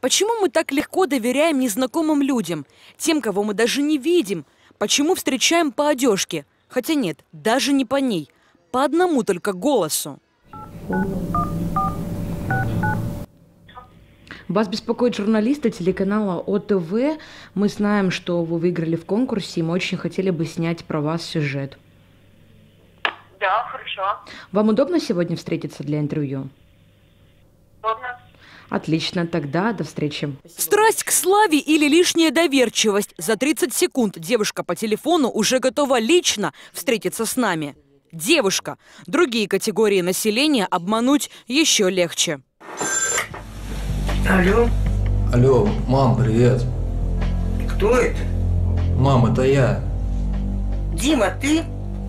Почему мы так легко доверяем незнакомым людям, тем, кого мы даже не видим? Почему встречаем по одежке? Хотя нет, даже не по ней, по одному только голосу. Вас беспокоит журналисты телеканала ОТВ. Мы знаем, что вы выиграли в конкурсе, и мы очень хотели бы снять про вас сюжет. Да, хорошо. Вам удобно сегодня встретиться для интервью? Удобно. Отлично, тогда до встречи. Страсть к славе или лишняя доверчивость? За 30 секунд девушка по телефону уже готова лично встретиться с нами. Девушка. Другие категории населения обмануть еще легче. Алло. Алло, мам, привет. Кто это? Мам, это я. Дима, ты?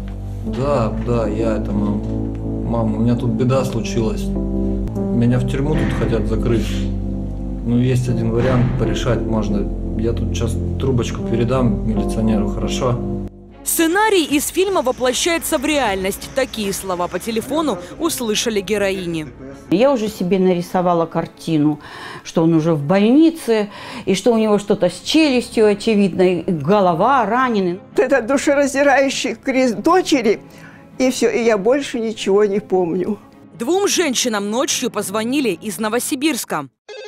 Да, я это, мам. Мам, у меня тут беда случилась. Меня в тюрьму тут хотят закрыть. Ну, есть один вариант, порешать можно. Я тут сейчас трубочку передам милиционеру, хорошо? Сценарий из фильма воплощается в реальность. Такие слова по телефону услышали героини. Я уже себе нарисовала картину, что он уже в больнице, и что у него что-то с челюстью, очевидно, и голова ранена. Это душераздирающий крест дочери, и все, и я больше ничего не помню. Двум женщинам ночью позвонили из Новосибирска.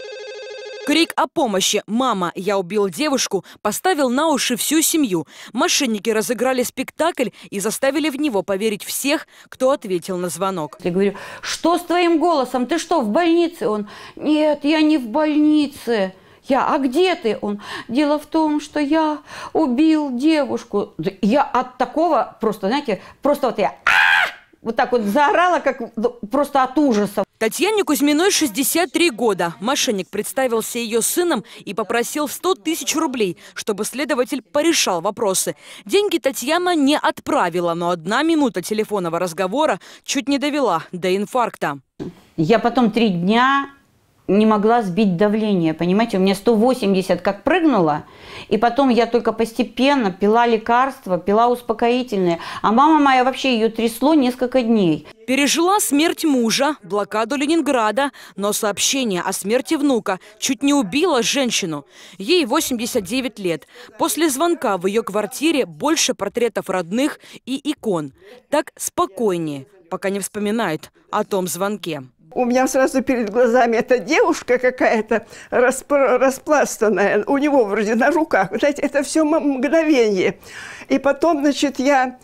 Крик о помощи «Мама, я убил девушку» поставил на уши всю семью. Мошенники разыграли спектакль и заставили в него поверить всех, кто ответил на звонок. Я говорю: что с твоим голосом? Ты что, в больнице? Он: нет, я не в больнице. Я: а где ты? Он: дело в том, что я убил девушку. Я от такого просто, знаете, просто вот я вот так вот заорала, как просто от ужаса. Татьяне Кузьминой 63 года. Мошенник представился ее сыном и попросил 100 тысяч рублей, чтобы следователь порешал вопросы. Деньги Татьяна не отправила, но 1 минута телефонного разговора чуть не довела до инфаркта. Я потом 3 дня не могла сбить давление, понимаете? У меня 180 как прыгнуло, и потом я только постепенно пила лекарства, пила успокоительные. А мама моя, вообще ее трясло несколько дней. Пережила смерть мужа, блокаду Ленинграда, но сообщение о смерти внука чуть не убило женщину. Ей 89 лет. После звонка в ее квартире больше портретов родных и икон. Так спокойнее, пока не вспоминает о том звонке. У меня сразу перед глазами эта девушка какая-то распластанная, у него вроде на руках. Знаете, это все мгновение. И потом, значит, я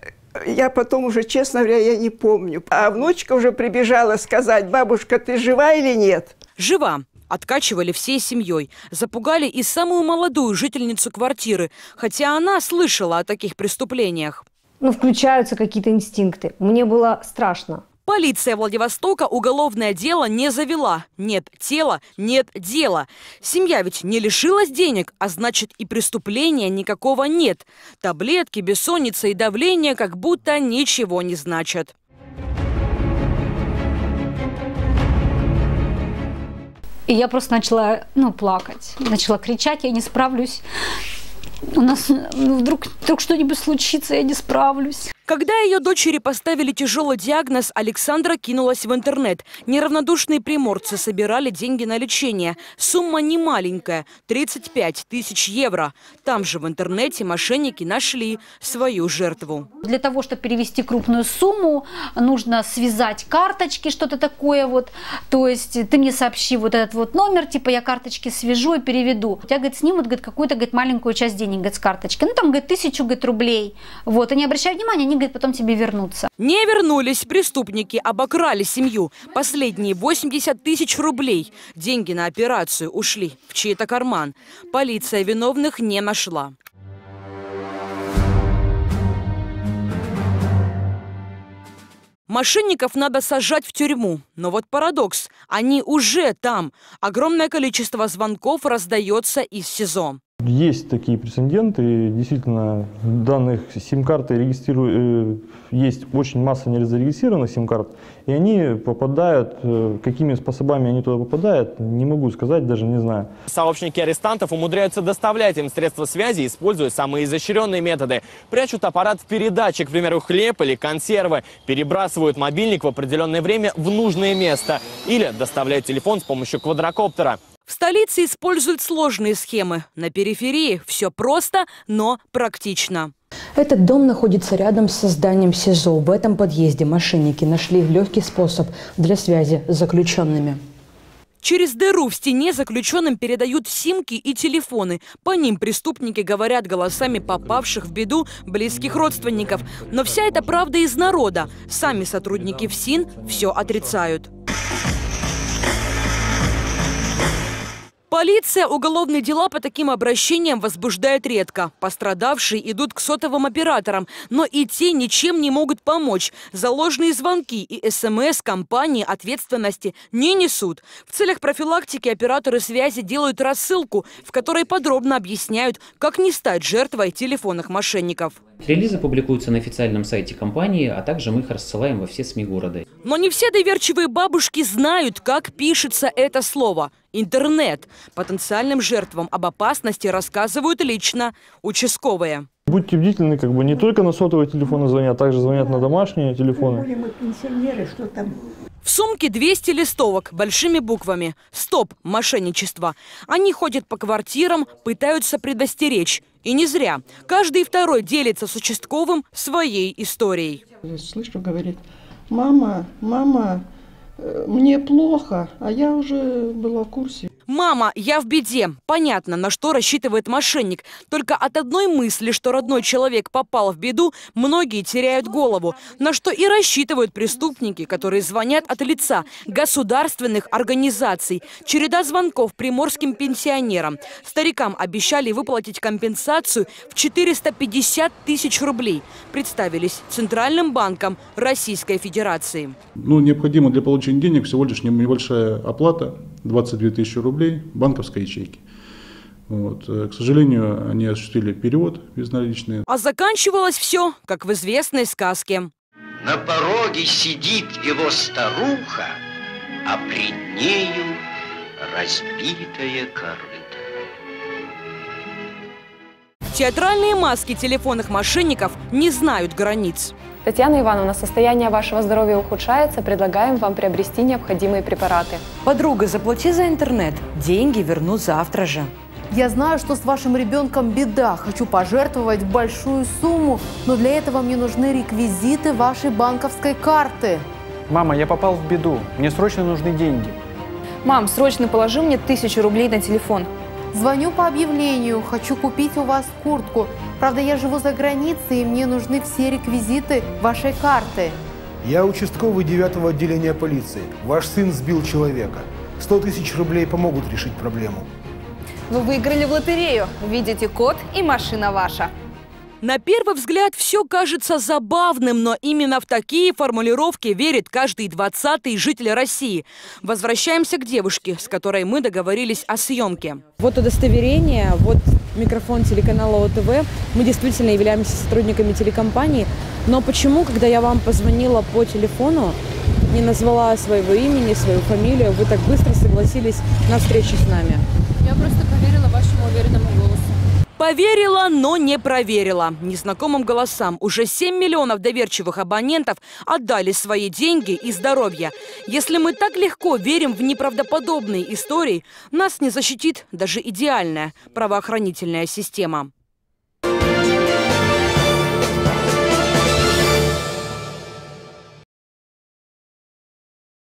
потом уже, честно говоря, я не помню. А внучка уже прибежала сказать: бабушка, ты жива или нет? Жива. Откачивали всей семьей. Запугали и самую молодую жительницу квартиры, хотя она слышала о таких преступлениях. Ну, включаются какие-то инстинкты. Мне было страшно. Полиция Владивостока уголовное дело не завела. Нет тела, нет дела. Семья ведь не лишилась денег, а значит и преступления никакого нет. Таблетки, бессонница и давление как будто ничего не значат. И я просто начала, плакать. Начала кричать: я не справлюсь. У нас вдруг что-нибудь случится, я не справлюсь. Когда ее дочери поставили тяжелый диагноз, Александра кинулась в интернет. Неравнодушные приморцы собирали деньги на лечение. Сумма немаленькая – 35 тысяч евро. Там же в интернете мошенники нашли свою жертву. Для того, чтобы перевести крупную сумму, нужно связать карточки, что-то такое вот. То есть ты мне сообщи вот этот вот номер, типа я карточки свяжу и переведу. У тебя, говорит, снимут, говорит, какую-то, говорит, маленькую часть денег, говорит, с карточки. Ну там, говорит, 1000, говорит, рублей. Вот, они обращают внимание, они, говорит, потом тебе вернутся. Не вернулись. Преступники обокрали семью. Последние 80 тысяч рублей. Деньги на операцию ушли в чей-то карман. Полиция виновных не нашла. Мошенников надо сажать в тюрьму. Но вот парадокс. Они уже там. Огромное количество звонков раздается из СИЗО. Есть такие прецеденты, действительно, данных сим-карты есть очень масса незарегистрированных сим-карт, и они попадают, какими способами они туда попадают, не могу сказать, даже не знаю. Сообщники арестантов умудряются доставлять им средства связи, используя самые изощренные методы. Прячут аппарат в передатчик, к примеру, хлеб или консервы, перебрасывают мобильник в определенное время в нужное место или доставляют телефон с помощью квадрокоптера. В столице используют сложные схемы. На периферии все просто, но практично. Этот дом находится рядом с зданием СИЗО. В этом подъезде мошенники нашли легкий способ для связи с заключенными. Через дыру в стене заключенным передают симки и телефоны. По ним преступники говорят голосами попавших в беду близких родственников. Но вся эта правда из народа. Сами сотрудники ФСИН все отрицают. Полиция уголовные дела по таким обращениям возбуждает редко. Пострадавшие идут к сотовым операторам, но и те ничем не могут помочь. За ложные звонки и СМС компании ответственности не несут. В целях профилактики операторы связи делают рассылку, в которой подробно объясняют, как не стать жертвой телефонных мошенников. Релизы публикуются на официальном сайте компании, а также мы их рассылаем во все СМИ города. Но не все доверчивые бабушки знают, как пишется это слово. Интернет. Потенциальным жертвам об опасности рассказывают лично участковые. Будьте бдительны, не только на сотовые телефоны звонят, а также звонят на домашние телефоны. Мы пенсионеры, что там? В сумке 200 листовок большими буквами. Стоп, мошенничество. Они ходят по квартирам, пытаются предостеречь. И не зря. Каждый второй делится с участковым своей историей. Слышу, говорит: мама, мне плохо, а я уже была в курсе. «Мама, я в беде». Понятно, на что рассчитывает мошенник. Только от одной мысли, что родной человек попал в беду, многие теряют голову. На что и рассчитывают преступники, которые звонят от лица государственных организаций. Череда звонков приморским пенсионерам. Старикам обещали выплатить компенсацию в 450 тысяч рублей. Представились Центральным банком Российской Федерации. Необходимо для получения денег всего лишь небольшая оплата, 22 тысячи рублей банковской ячейки. К сожалению, они осуществили перевод безналичный. А заканчивалось все, как в известной сказке. На пороге сидит его старуха, а пред нею разбитая корыто. Театральные маски телефонных мошенников не знают границ. Татьяна Ивановна, состояние вашего здоровья ухудшается. Предлагаем вам приобрести необходимые препараты. Подруга, заплати за интернет. Деньги верну завтра же. Я знаю, что с вашим ребенком беда. Хочу пожертвовать большую сумму, но для этого мне нужны реквизиты вашей банковской карты. Мама, я попал в беду. Мне срочно нужны деньги. Мам, срочно положи мне 1000 рублей на телефон. Звоню по объявлению. Хочу купить у вас куртку. Правда, я живу за границей, и мне нужны все реквизиты вашей карты. Я участковый 9-го отделения полиции. Ваш сын сбил человека. 100 тысяч рублей помогут решить проблему. Вы выиграли в лотерею. Видите код, и машина ваша. На первый взгляд все кажется забавным, но именно в такие формулировки верит каждый 20-й житель России. Возвращаемся к девушке, с которой мы договорились о съемке. Вот удостоверение, вот микрофон телеканала ОТВ. Мы действительно являемся сотрудниками телекомпании. Но почему, когда я вам позвонила по телефону, не назвала своего имени, свою фамилию, вы так быстро согласились на встречу с нами? Я просто поверила вашему уверенному голосу. Поверила, но не проверила. Незнакомым голосам уже 7 миллионов доверчивых абонентов отдали свои деньги и здоровье. Если мы так легко верим в неправдоподобные истории, нас не защитит даже идеальная правоохранительная система.